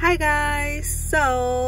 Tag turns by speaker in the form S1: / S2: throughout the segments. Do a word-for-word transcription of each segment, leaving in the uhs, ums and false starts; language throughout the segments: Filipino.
S1: Hi guys! So,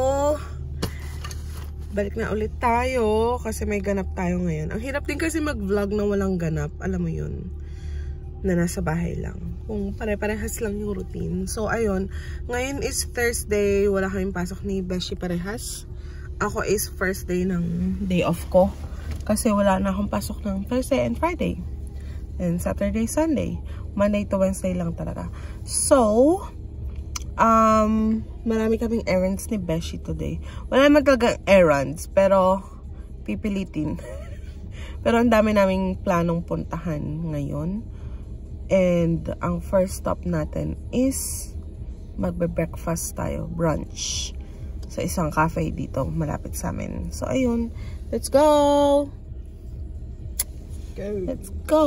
S1: balik na ulit tayo kasi may ganap tayo ngayon. Ang hirap din kasi mag-vlog na walang ganap. Alam mo yun, na nasa bahay lang. Kung pare-parehas lang yung routine. So, ayun. Ngayon is Thursday. Wala kaming pasok ni Beshi parehas. Ako is first day ng day off ko. Kasi wala na akong pasok ng Thursday and Friday. And Saturday, Sunday. Monday to Wednesday lang talaga. So, Um, marami kaming errands ni Beshi today. Wala naman talagang errands, pero pipilitin. Pero ang dami naming planong puntahan ngayon. And ang first stop natin is magbe-breakfast tayo, brunch, sa isang cafe dito malapit sa amin. So ayun, let's go! Go. Let's go!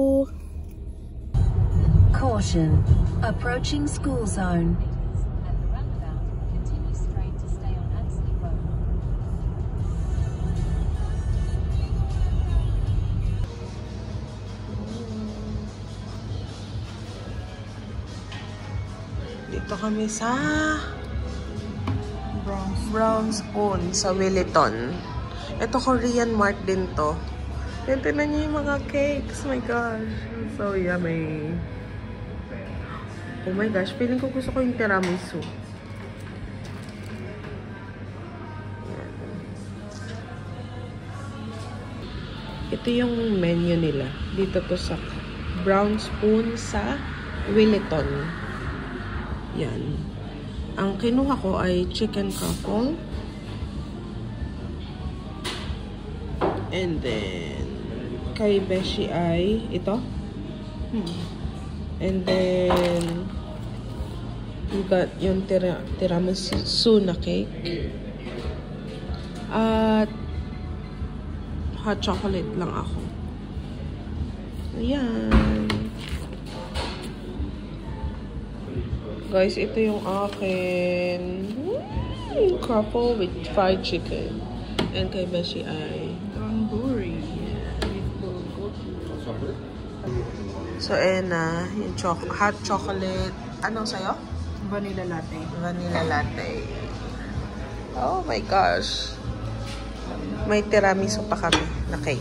S2: Caution, approaching school zone.
S1: Dito kami sa Brown Spoon sa Williton. Ito Korean Mart din to. Yan, tinan niyo yung mga cakes. Oh my gosh. So yummy. Oh my gosh. Feeling ko gusto ko yung tiramisu. Yan. Ito yung menu nila. Dito to sa Brown Spoon sa Williton. Yan. Ang kinuha ko ay chicken truffle. And then, kay Beshi ay ito. Hmm. And then, you got yung tira, tiramisu na cake. At, hot chocolate lang ako. Ayan. Guys, ito yung akin. Mm, truffle with fried chicken. And kay Beshi ay tandoori. So, ayan na. Yung cho hot chocolate. Anong sayo?
S3: Vanilla latte.
S1: Vanilla latte. Oh my gosh. May tiramisu pa kami na cake.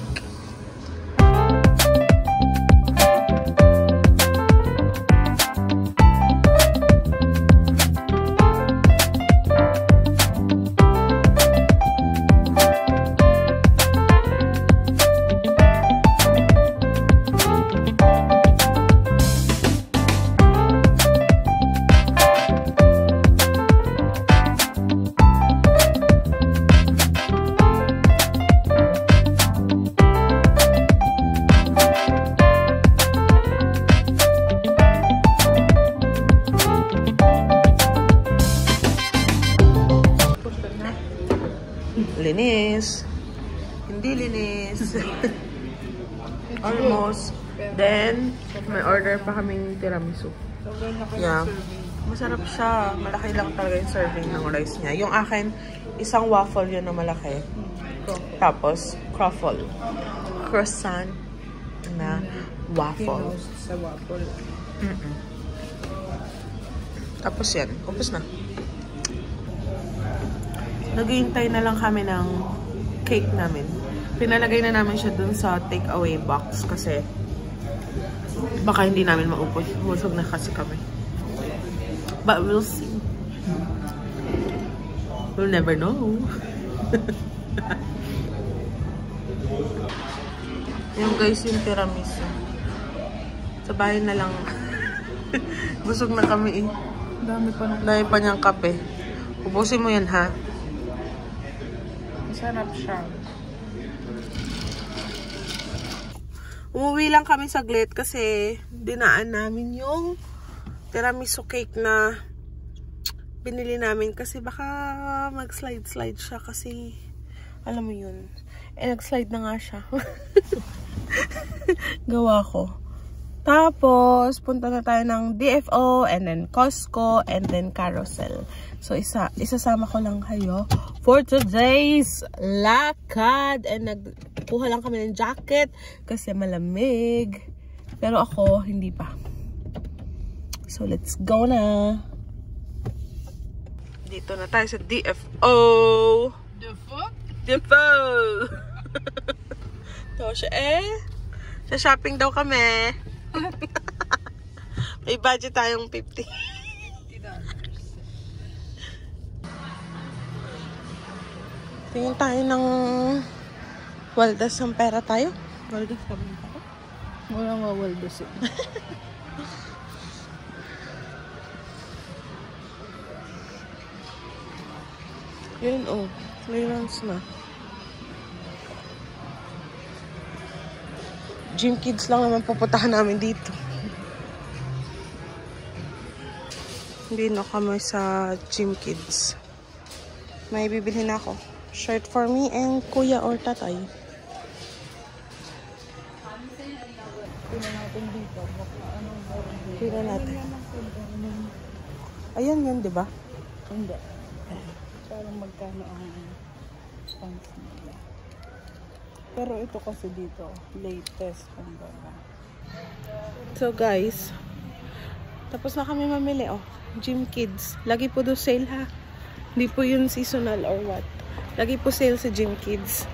S1: Linis. Hindi linis. Almost. Then, may order pa kaming tiramisu. Yeah. Masarap siya. Malaki lang talaga yung serving ng rice niya. Yung akin, isang waffle yun na malaki. Tapos, croffle. Croissant na waffle.
S3: Sa waffle.
S1: Mm -mm. Tapos yan. Upos na. Naghihintay na lang kami ng cake namin. Pinalagay na namin siya dun sa take-away box kasi baka hindi namin maupos. Busog na kasi kami. But we'll see. We'll never know. Yung guys, yung tiramisu. Sa bahay na lang. Busog na kami eh.
S3: Dami pa nung...
S1: Dami pa niyang kape. Ubusin mo yan ha.
S3: Sarap siya.
S1: Umuwi lang kami saglit kasi dinaan namin yung tiramisu cake na binili namin kasi baka mag-slide-slide siya kasi alam mo yun. Eh, nag-slide na nga siya. Gawa ko. Tapos, punta na tayo ng D F O, and then Costco, and then Carousel. So, isa, isasama ko lang kayo for today's lakad. And nagkuha lang kami ng jacket kasi malamig. Pero ako, hindi pa. So, let's go na. Dito na tayo sa D F O.
S3: The fuck?
S1: D F O. So, siya eh. Sa shopping daw kami. May budget tayong fifty. Tingin tayo ng Waldas ng pera tayo. Waldas kami tayo.
S3: Walang mawaldos eh.
S1: Yun oh. Clearance na. Gym Kids lang naman pupuntahan namin dito. Hindi na kami sa Gym Kids. May bibilhin ako. Shirt for me and kuya or tatay.
S3: Pina natin dito.
S1: Pila natin. Ayan yan, di ba?
S3: Hindi. Parang magkano ang pants nila. Pero ito kasi dito, latest. Kumbaga.
S1: So guys, tapos na kami mamili oh. Gym Kids. Lagi po do sale ha. Hindi po yun seasonal or what. Lagi po sale sa Gym Kids.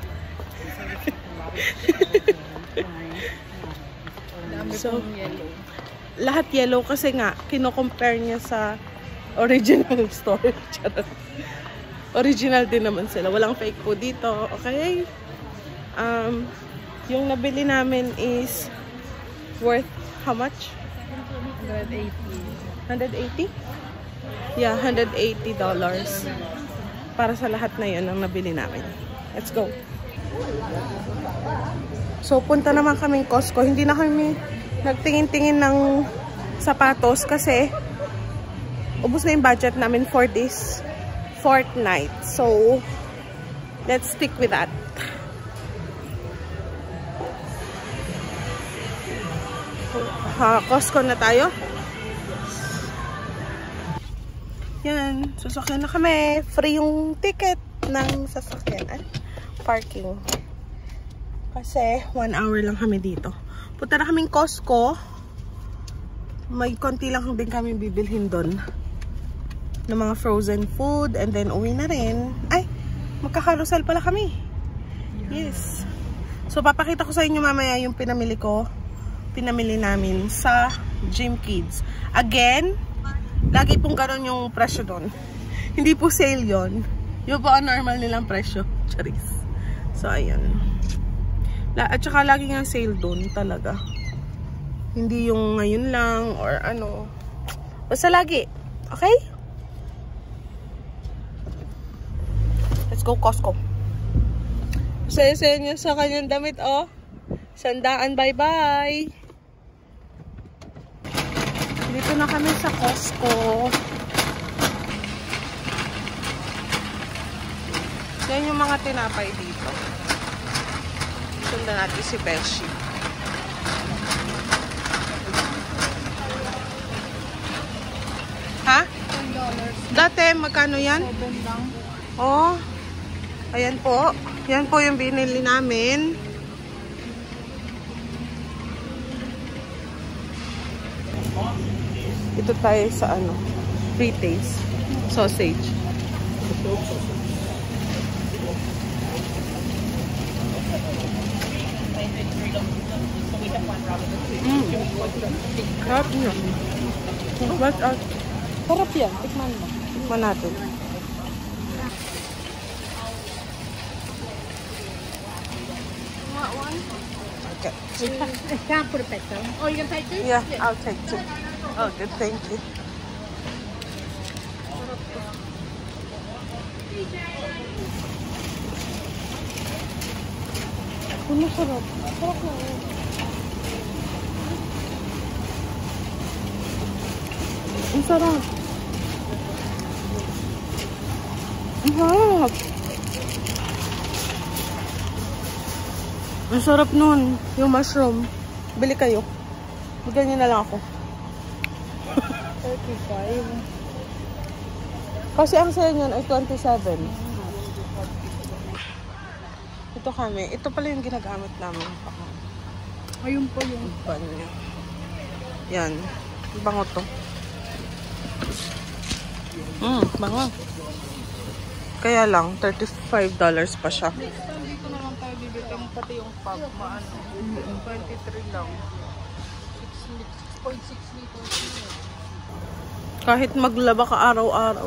S1: So,
S3: yellow.
S1: Lahat yellow kasi nga, kino-compare niya sa original store. Original din naman sila. Walang fake po dito. Okay? Um, yung nabili namin is worth how much?
S3: one eighty.
S1: one eighty? Yeah, one eighty dollars. Para sa lahat na yun ang nabili namin. Let's go. So, punta naman kaming Costco. Hindi na kami nagtingin-tingin ng sapatos kasi ubos na yung budget namin for this fortnight. So, let's stick with that. Ha, Costco na tayo. Yan, sasakyan na kami. Free yung ticket ng sasakyan. Ay, parking. Kasi one hour lang kami dito. Punta na kaming Costco. May konti lang din kami bibilhin doon. Ng mga frozen food. And then uwi na rin. Ay, magkakarusel pala kami. Yes. So, papakita ko sa inyo mamaya yung pinamili ko. Pinamili namin sa Gym Kids. Again, lagi pong gano'n yung presyo doon. Hindi po sale yon. Yung po ang normal nilang presyo. Charis. So, ayan. At saka lagi nga sale doon talaga. Hindi yung ngayon lang or ano. Basta lagi. Okay? Let's go Costco. Saya-saya niya sa kanyang damit, oh. Sandaan, bye-bye. Dito na kami sa Costco. Yan yung mga tinapay dito. Sundan natin si Beshi. Ha?
S3: ten dollars.
S1: Dati, magkano yan?
S3: seven lang.
S1: Oh. Ayan po. Yan po yung binili namin. Ito tayo sa ano, free taste sausage. Mm. Sarap niya. But, uh,
S3: Sarap yan. Tikman mo.
S1: tikman natin. Okay.
S3: It's time for the peso. Oh, you can take two?
S1: Yeah, I'll take two. Oh, good, thank you. Ano sarap? Sarap na. Ang sarap. Ang sarap. Ang sarap nun. Yung mushroom. Bili kayo. Bigyan nyo na lang ako.
S3: thirty-five.
S1: Kasi ang sale nyan ay twenty-seven. Ito kami. Ito pala yung ginagamit namin.
S3: Ayun po yung
S1: Ban niya. Yan. Bango to. Hmm, bango. Kaya lang, thirty-five dollars pa siya.
S3: Next time dito naman tayo bibili pati yung pub, maano, twenty-three lang. six point six liters.
S1: Kahit maglaba ka araw-araw.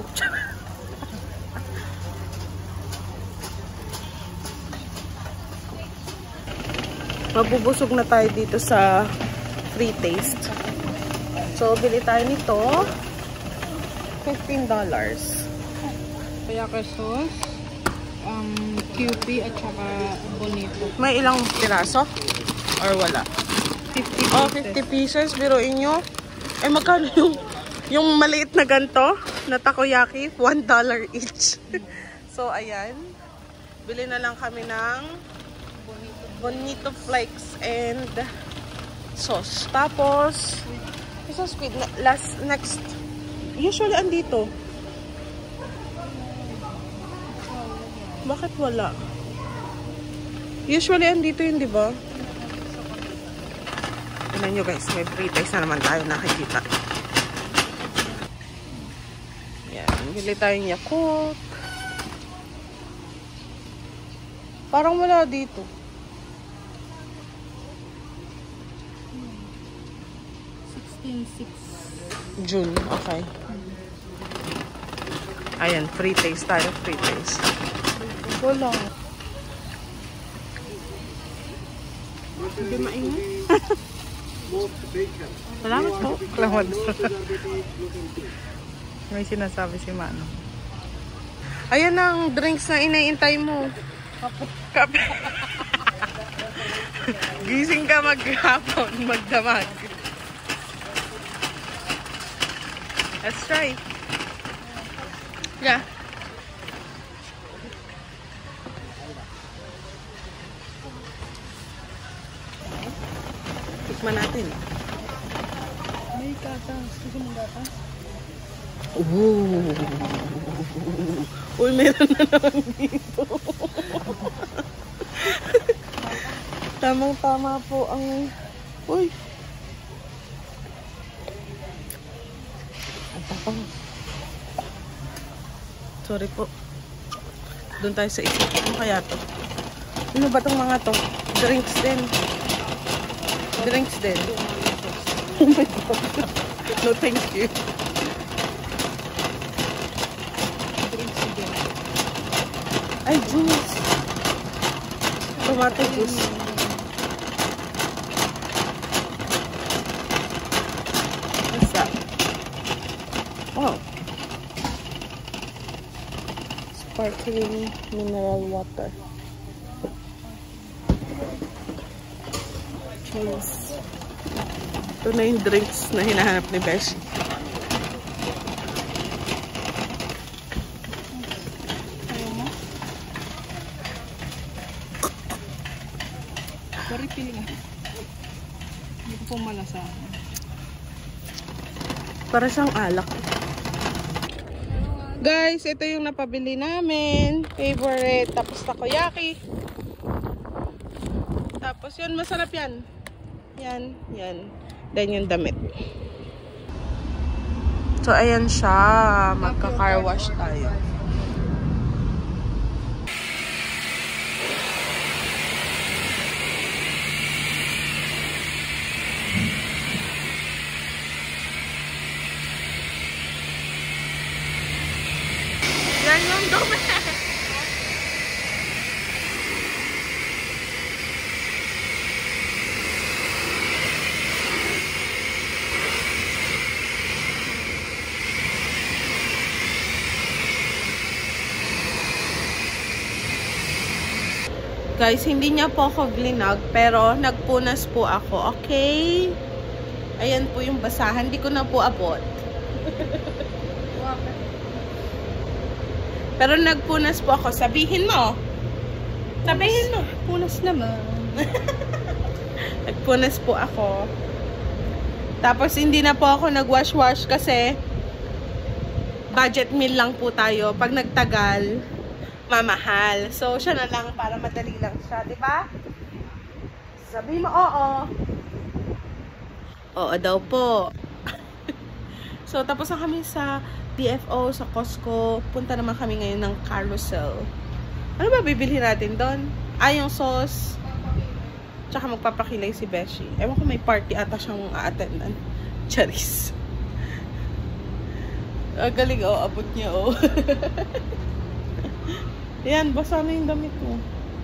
S1: Mabubusog na tayo dito sa free taste. So, bili tayo nito. fifteen dollars.
S3: Kaya ka sauce, um, Q P at saka bonito.
S1: May ilang piraso? Or wala?
S3: fifty
S1: Oh, fifty pieces. Biruin nyo. Eh, magkano yung, yung maliit na ganto na takoyaki? one dollar each. So, ayan. Bili na lang kami ng bonito, bonito flakes and sauce. Tapos, isa squid. Last, next. Usually, andito. Bakit wala? Usually, andito yun, di ba? Tignan nyo guys, may free taste na naman tayo nakikita. Yan, bili tayong Yakult. Parang wala dito.
S3: sixteen six.
S1: June, okay. Ayan, free taste tayo, free taste.
S3: Wala. Hindi maingay.
S1: Salamat po.
S3: Salamat. May sinasabi si Mano.
S1: Ayan ang drinks na inaintay mo. Kape. Gising ka maghapon, magdamag. Let's try. Yeah. Tikman natin.
S3: May gatas. Gusto mong gatas?
S1: Ooh. Uy, meron na naman dito. Tamang-tama po ang... Uy. Ang tapang. Sorry po. Doon tayo sa isip. Ano kaya to? Ano ba tong mga to? Drinks din. Drinks din. Oh my God. No, thank you. Ay, juice. Tomato juice. What's that? Oh. Sparkling mineral water. Cheers. Ito na yung drinks na hinahanap ni Beshi.
S3: Sorry, piling ah. Hindi ko po malasa.
S1: Para siyang alak. Guys, ito yung napabili namin. Favorite. Tapos takoyaki. Tapos yun, masarap yan. Yan, yan. Then yung damit. So, ayan siya. Magka-car wash tayo. Yan yung dumi. Guys, hindi niya po ako glinag, pero nagpunas po ako, okay? Ayan po yung basahan. Hindi ko na po abot. Pero nagpunas po ako. Sabihin mo. Sabihin mo.
S3: Punas naman.
S1: Nagpunas po ako. Tapos hindi na po ako nag-wash-wash kasi budget meal lang po tayo. Pag nagtagal, mamahal. So, siya na lang para madali lang siya. Diba? Sabi mo, oo. Oo daw po. So, tapos na kami sa D F O, sa Costco. Punta naman kami ngayon ng Carousel. Ano ba bibilhin natin doon? Ah, yung sauce. Tsaka magpapakilay si Beshi. Ewan ko may party ata siyang a-attendan. Charis. Ah, galing, oh. Abot niya, oh. Yan, basa na yung damit mo.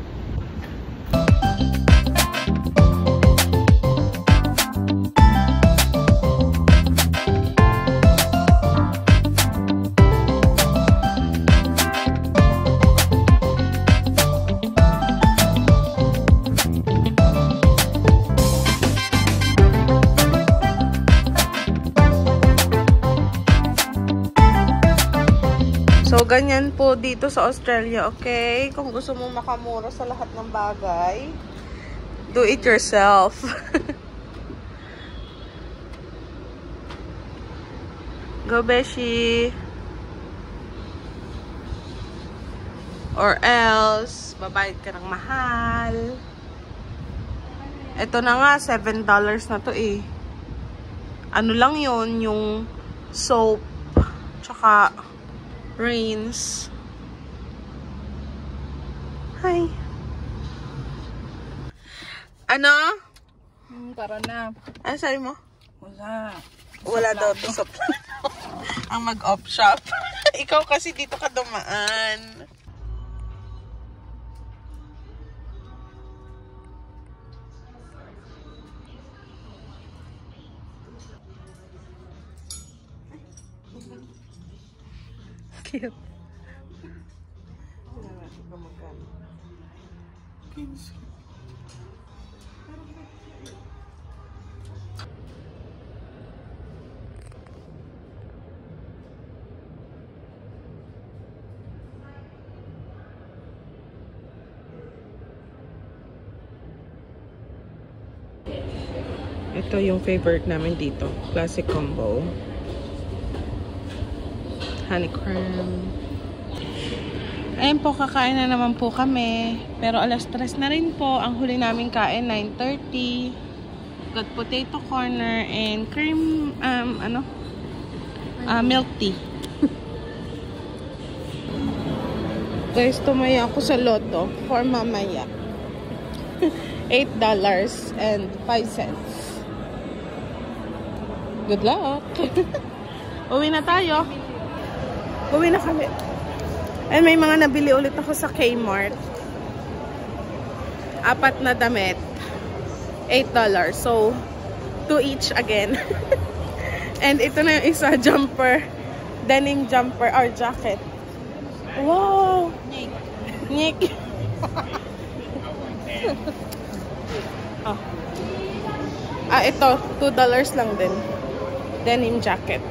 S1: So, ganyan po dito sa Australia, okay? Kung gusto mo makamura sa lahat ng bagay, do it yourself. Go, Beshi. Or else, babayad ka ng mahal. Ito na nga, seven dollars na to eh. Ano lang yun, yung soap, tsaka rinse. Hi. Ano?
S3: Hmm, tara na.
S1: Ano sabi mo?
S3: Wala.
S1: Wala daw to sa plan. Ang mag-off shop. Ikaw kasi dito ka dumaan. Cute. Ito yung favorite namin dito. Classic combo. Honey cream. Ayan po, kakain na naman po kami. Pero alas tres na rin po. Ang huli namin kain, nine thirty. Got potato corner and cream, um, ano? Uh, milk tea. Guys, tumaya ako sa loto for mamaya. eight dollars and five cents. Good luck! Uwi na tayo. Uwi na kami. And may mga nabili ulit ako sa Kmart. Apat na damit. eight dollars. So, two each again. And ito na yung isa, jumper. Denim jumper or jacket. Wow! Nick. Nick. Oh. Ah, ito. two dollars lang din. Denim jacket.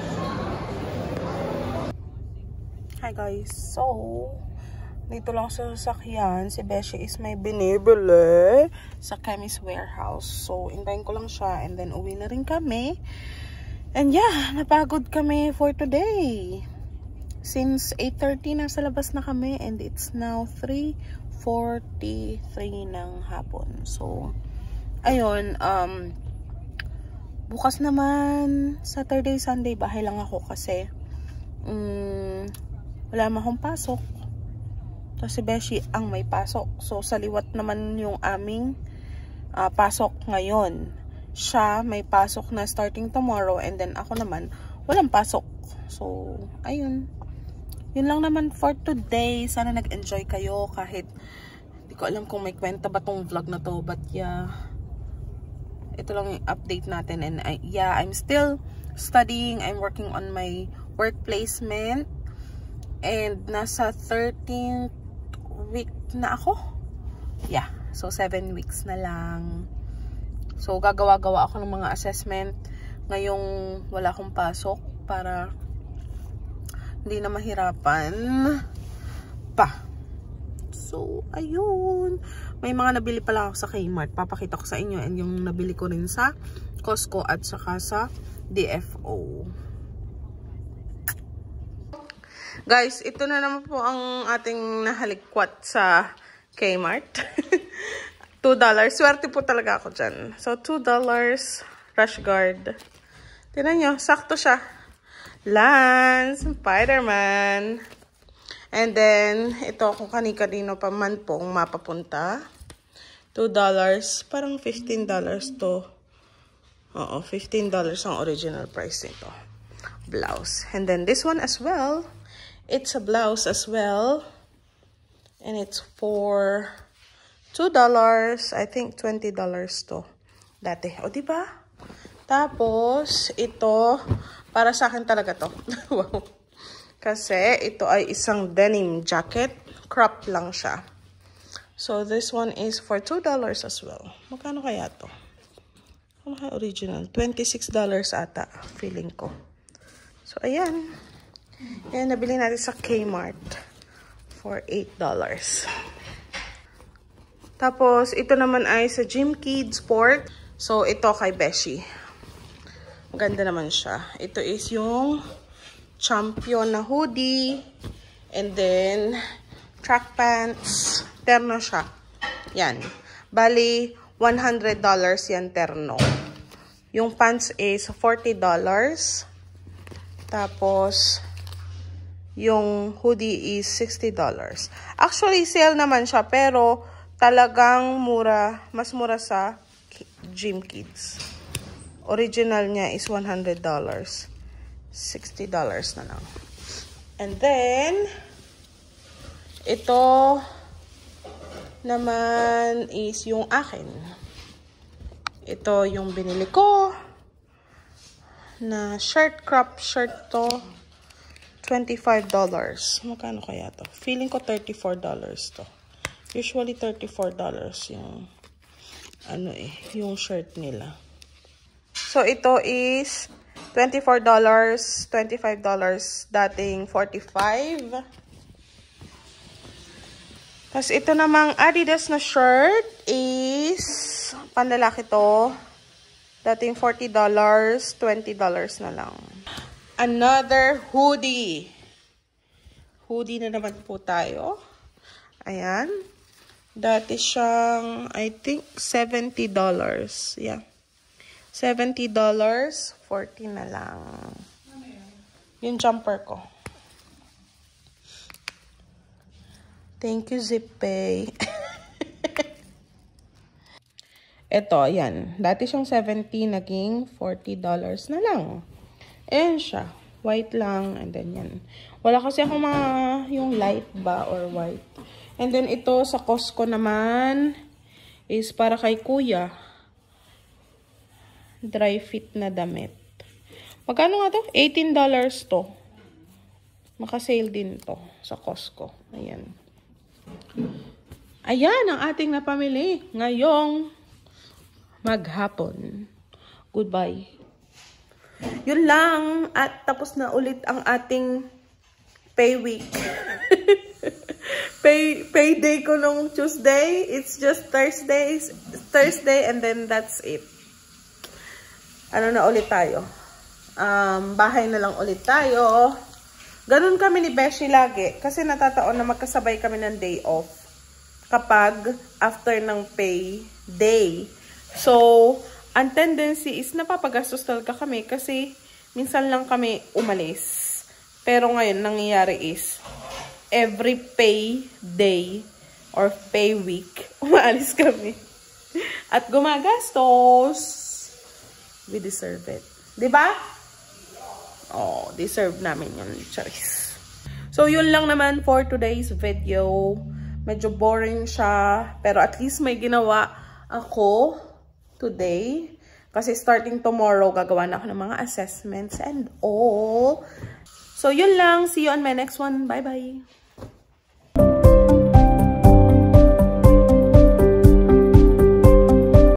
S1: Hi guys. So, dito lang sa sasakyan. Si Beshi is may binibili sa Chemist Warehouse. So, intayin ko lang siya and then uwi na rin kami. And yeah, napagod kami for today. Since eight thirty nasa labas na kami and it's now three forty-three ng hapon. So, ayun, um, bukas naman, Saturday, Sunday, bahay lang ako kasi um, wala ma akong pasok. Tapos si Beshi ang may pasok. So, sa liwat naman yung aming uh, pasok ngayon. Siya may pasok na starting tomorrow and then ako naman, walang pasok. So, ayun. Yun lang naman for today. Sana nag-enjoy kayo kahit hindi ko alam kung may kwenta ba tong vlog na to. But yeah, ito lang yung update natin. And I, yeah, I'm still studying. I'm working on my work placement. And nasa thirteenth week na ako. Yeah, so seven weeks na lang. So gagawa-gawa ako ng mga assessment ngayong wala akong pasok para hindi na mahirapan pa. So ayun, may mga nabili pala ako sa Kmart, papakita ko sa inyo, and yung nabili ko rin sa Costco at saka sa D F O. Guys, ito na naman po ang ating nahalikwat sa Kmart. two dollars. Swerte po talaga ako dyan. So, two dollars rush guard. Tingnan nyo, sakto siya. Lance, Spider-Man. And then, ito kung kani-kanino pa man pong mapapunta. two dollars. Parang fifteen dollars to. Oo, fifteen dollars ang original price nito. Blouse. And then this one as well. It's a blouse as well. And it's for two dollars. I think twenty dollars to. Dati. O, diba? Tapos, ito, para sa akin talaga to. Wow. Kasi, ito ay isang denim jacket. Crop lang siya. So, this one is for two dollars as well. Magkano kaya to? Ano kaya original? twenty-six dollars ata, feeling ko. So, ayan. Ayan, nabili natin sa Kmart for eight dollars. Tapos, ito naman ay sa Gym Kids Sport. So, ito kay Beshi. Maganda naman siya. Ito is yung Champion na hoodie. And then, track pants. Terno siya. Yan. Bali, one hundred dollars yan terno. Yung pants is forty dollars. Tapos, yung hoodie is sixty dollars. Actually, sale naman siya. Pero, talagang mura. Mas mura sa Gym Kids. Original niya is one hundred dollars. sixty dollars na lang. And then, ito naman is yung akin. Ito yung binili ko na shirt, crop shirt to. twenty-five dollars. Magkano kaya to? Feeling ko thirty-four dollars to. Usually thirty-four dollars yung ano eh, yung shirt nila. So, ito is twenty-four dollars, twenty-five dollars, dating forty-five dollars. Tapos, ito namang Adidas na shirt is, panlalaki to, dating forty dollars, twenty dollars na lang. Another hoodie. Hoodie na naman po tayo. Ayan. Dati siyang, I think, seventy dollars. Yeah. seventy dollars, forty na lang. Yung jumper ko. Thank you, ZipPay. Ito, yan. Dati siyang seventy, naging forty dollars na lang. Ayan siya. White lang. And then yan. Wala kasi akong mga yung light ba or white. And then ito sa Costco naman is para kay kuya. Dry fit na damit. Magkano nga to? eighteen dollars to. Maka-sale din to sa Costco. Ayan. Ayan ang ating napamili ngayong maghapon. Goodbye. Yun lang. At tapos na ulit ang ating pay week. pay payday ko nung Tuesday. It's just Thursday. Thursday and then that's it. Ano na ulit tayo? Um, bahay na lang ulit tayo. Ganun kami ni Beshi lagi. Kasi natataon na magkasabay kami ng day off. Kapag after ng pay day. So, ang tendency is napapagastos talaga kami. Kasi minsan lang kami umalis. Pero ngayon, nangyayari is every pay day or pay week, umaalis kami. At gumagastos. We deserve it. Diba? Oh, deserve namin yun. Choice. So, yun lang naman for today's video. Medyo boring siya. Pero at least may ginawa ako today. Kasi starting tomorrow, gagawa na ako ng mga assessments and all. So, yun lang. See you on my next one. Bye-bye.